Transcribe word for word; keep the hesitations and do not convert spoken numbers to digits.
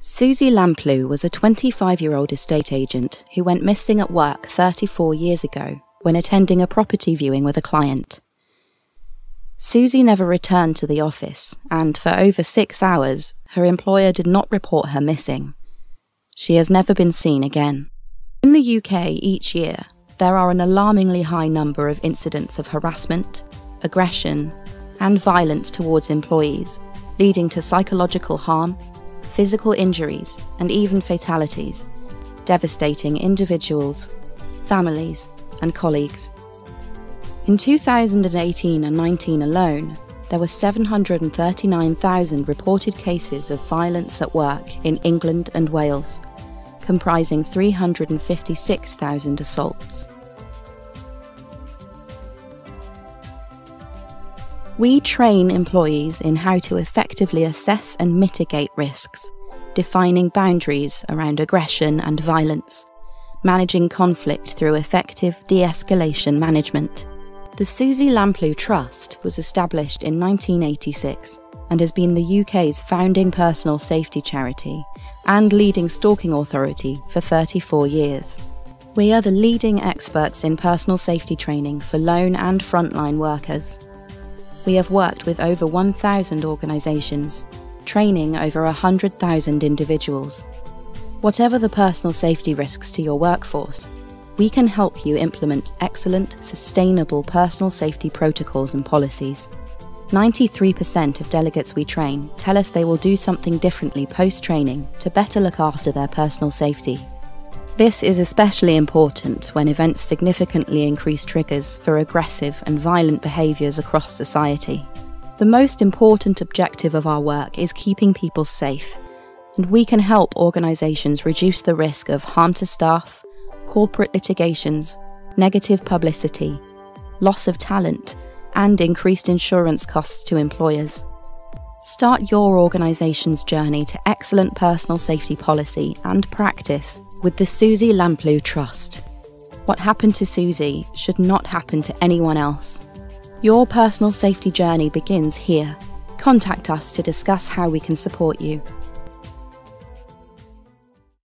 Susie Lamplugh was a twenty-five-year-old estate agent who went missing at work thirty-four years ago when attending a property viewing with a client. Susie never returned to the office, and for over six hours, her employer did not report her missing. She has never been seen again. In the U K each year, there are an alarmingly high number of incidents of harassment, aggression, and violence towards employees, leading to psychological harm, physical injuries, and even fatalities, devastating individuals, families, and colleagues. In two thousand eighteen and nineteen alone, there were seven hundred thirty-nine thousand reported cases of violence at work in England and Wales, comprising three hundred fifty-six thousand assaults. We train employees in how to effectively assess and mitigate risks, defining boundaries around aggression and violence, managing conflict through effective de-escalation management. The Susie Lamplugh Trust was established in nineteen eighty-six and has been the U K's founding personal safety charity and leading stalking authority for thirty-four years. We are the leading experts in personal safety training for lone and frontline workers. We have worked with over one thousand organisations, training over one hundred thousand individuals. Whatever the personal safety risks to your workforce, we can help you implement excellent, sustainable personal safety protocols and policies. ninety-three percent of delegates we train tell us they will do something differently post-training to better look after their personal safety. This is especially important when events significantly increase triggers for aggressive and violent behaviours across society. The most important objective of our work is keeping people safe, and we can help organisations reduce the risk of harm to staff, corporate litigations, negative publicity, loss of talent, and increased insurance costs to employers. Start your organisation's journey to excellent personal safety policy and practice with the Susie Lamplugh Trust. What happened to Susie should not happen to anyone else. Your personal safety journey begins here. Contact us to discuss how we can support you.